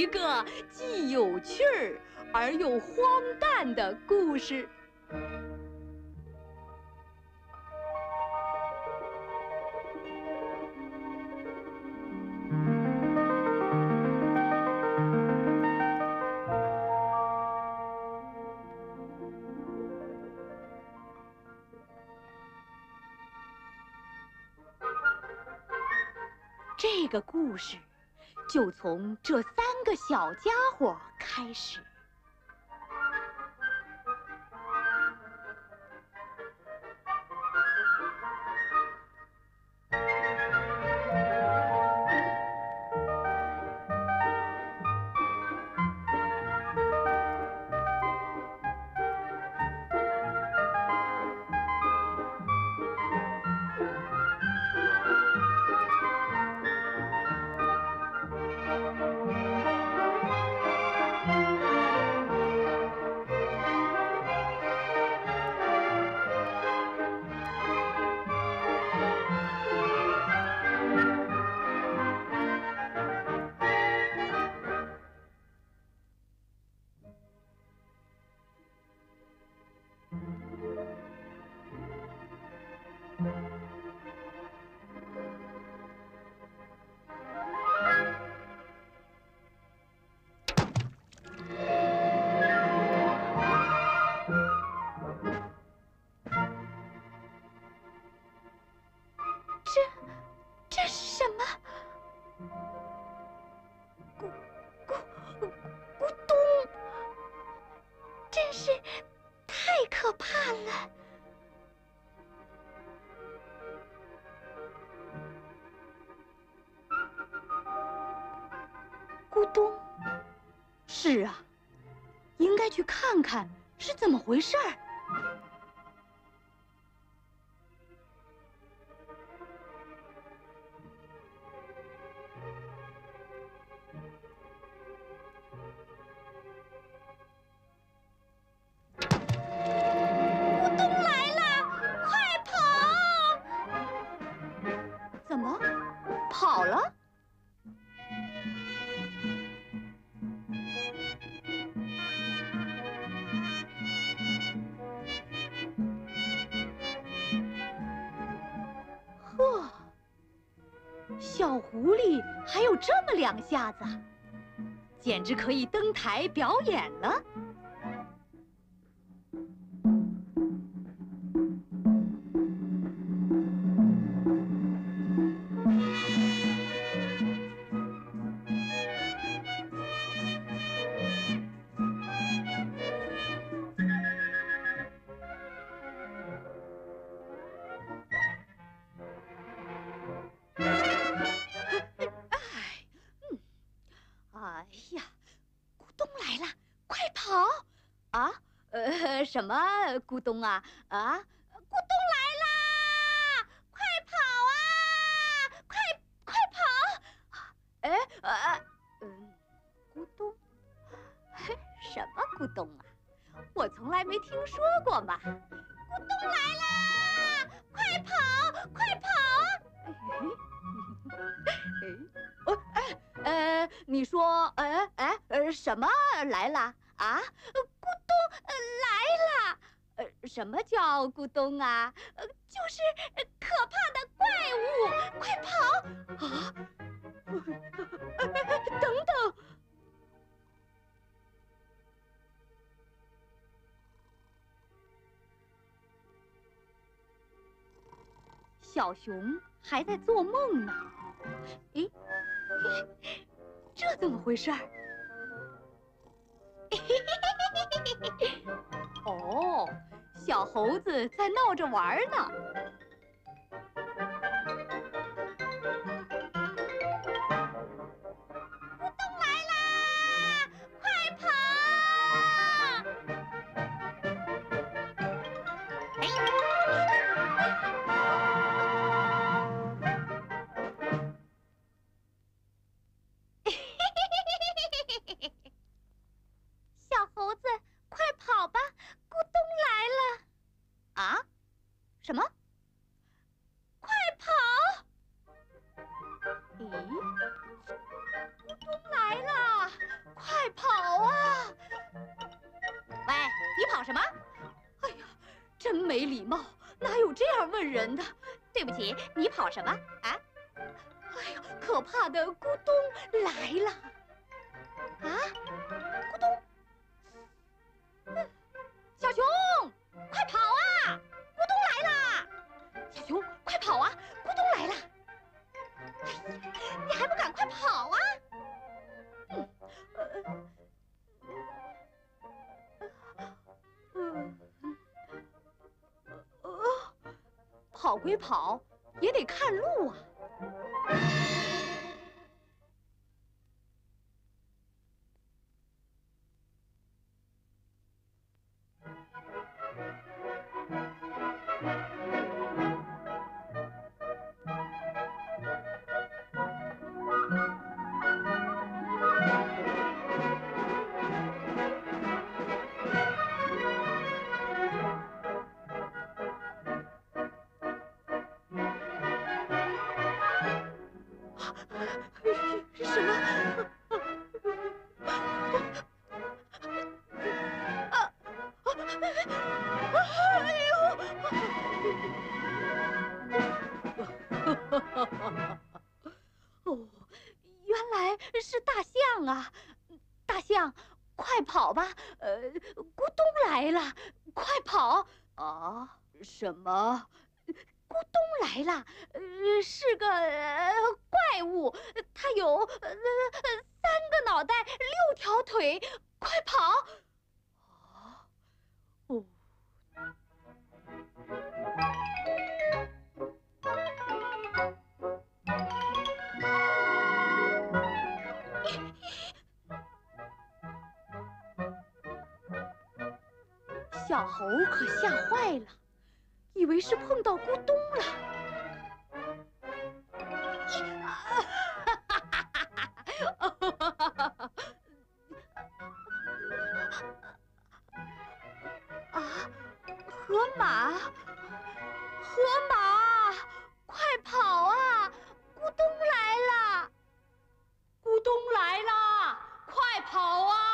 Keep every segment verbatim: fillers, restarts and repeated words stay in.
一个既有趣儿而又荒诞的故事。这个故事就从这三个小家伙开始。咕咚！是啊，应该去看看是怎么回事儿。咕咚来了，快跑！怎么跑了？ 呵，小狐狸还有这么两下子，简直可以登台表演了。哎呀，咕咚来了，快跑！啊，呃，什么咕咚啊？啊，咕咚来啦！快跑啊！快快跑！哎，呃，嗯，咕咚，嘿，什么咕咚啊？我从来没听说过嘛。咕咚来啦！快跑！快跑！哎，哦，哎。 呃，你说，呃，哎，呃，什么来了啊？咕咚，呃，来了。呃，什么叫咕咚啊？呃，就是可怕的怪物，快跑！啊！等等，小熊还在做梦呢。咦？ 这怎么回事儿？哦，小猴子在闹着玩呢。咕咚来啦！快跑！哎！小猴子，快跑吧！咕咚来了！啊？什么？ 跑什么？哎呀，真没礼貌，哪有这样问人的？对不起，你跑什么啊？哎呀，可怕的咕咚来了！啊，咕咚！小熊，快跑啊！咕咚来了！小熊，快跑啊！咕咚来了！哎呀，你还不赶快跑啊！嗯，呃，呃，呃，跑归跑，也得看路啊。什么？啊！哎呦！哦，原来是大象啊！大象，快跑吧！呃，咕咚来了，快跑！啊，什么？咕咚来了，呃，是个、呃、怪物，它有呃三个脑袋，六条腿，快跑！啊，哦。小猴可吓坏了，以为是碰到咕咚了。啊，河马，河马，快跑啊！咕咚来了，咕咚来了，快跑啊！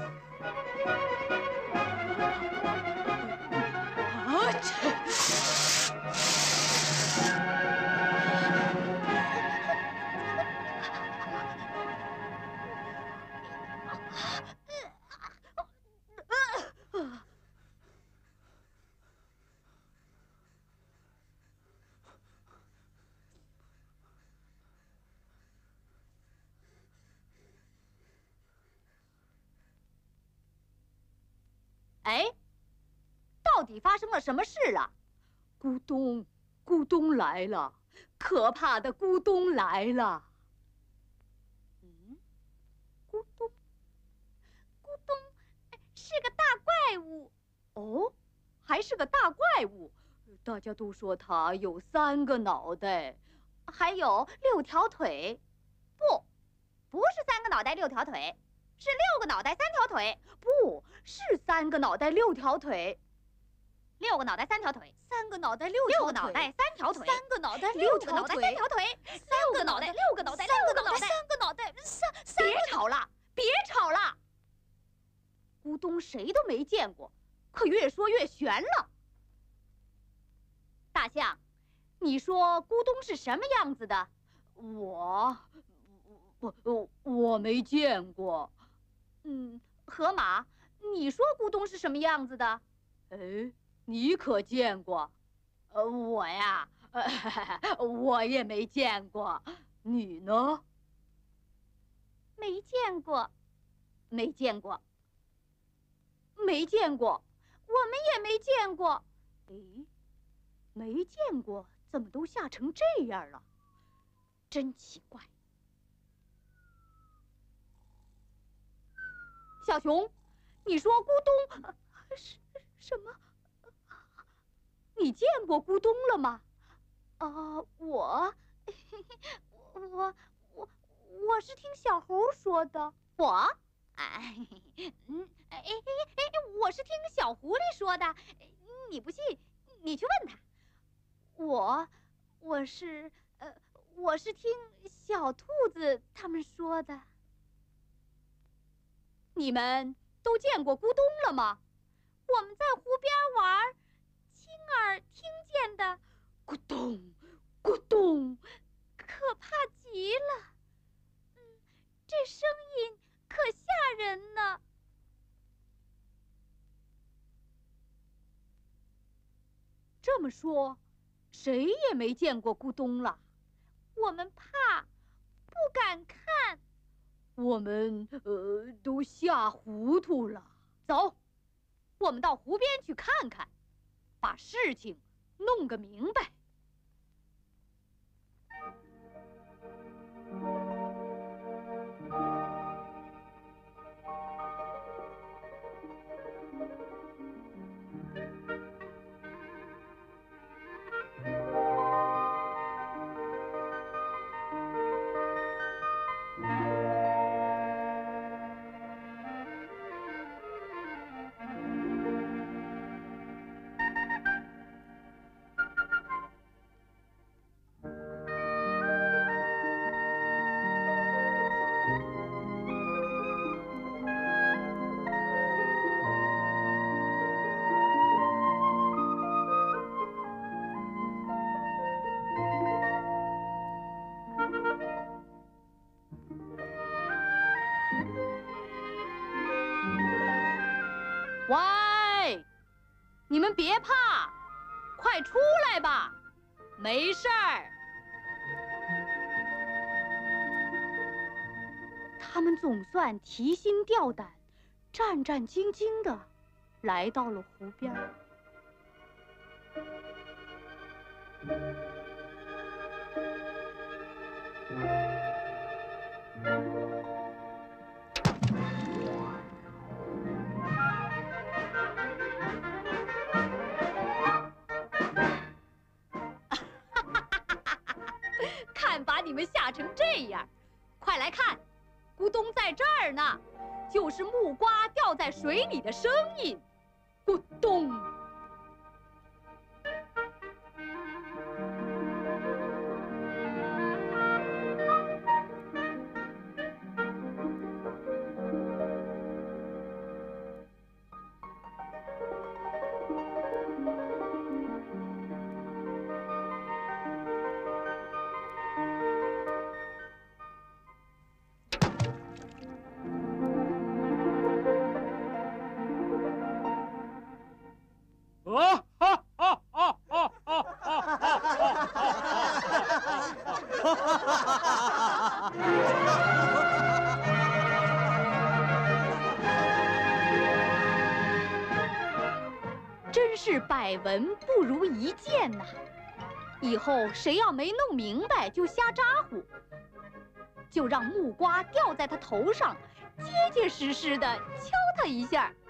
啊！这。 哎，到底发生了什么事啊？咕咚，咕咚来了，可怕的咕咚来了！嗯，咕咚，咕咚，是个大怪物。哦，还是个大怪物。大家都说它有三个脑袋，还有六条腿。不，不是三个脑袋六条腿。 是六个脑袋三条腿，不是三个脑袋六条腿，六个脑袋三条腿，三个脑袋六六个脑袋三条腿，三个脑袋六个脑袋三条腿，三个脑袋六个脑袋六个脑袋三个脑袋三三。别吵了，别吵了！咕咚谁都没见过，可越说越悬了。大象，你说咕咚是什么样子的？我，我我我没见过。 嗯，河马，你说咕咚是什么样子的？哎，你可见过？呃，我呀，呃，我也没见过。你呢？没见过，没见过，没见过，我们也没见过。哎，没见过，怎么都吓成这样了？真奇怪。 小熊，你说咕咚，呃、什什么？你见过咕咚了吗？啊、呃，我，我我我是听小猴说的。我，哎，嗯，哎哎哎，我是听小狐狸说的。你不信，你去问他。我，我是，呃，我是听小兔子他们说的。 你们都见过咕咚了吗？我们在湖边玩，亲耳听见的咕咚，咕咚，可怕极了。嗯，这声音可吓人呢。这么说，谁也没见过咕咚了。我们怕，不敢看。 我们呃都吓糊涂了。走，我们到湖边去看看，把事情弄个明白。喂，你们别怕，快出来吧，没事儿。他们总算提心吊胆、战战兢兢地来到了湖边。看把你们吓成这样，快来看，咕咚在这儿呢，就是木瓜掉在水里的声音，咕咚。 真是百闻不如一见呐！以后谁要没弄明白就瞎咋呼，就让木瓜掉在他头上，结结实实的敲他一下。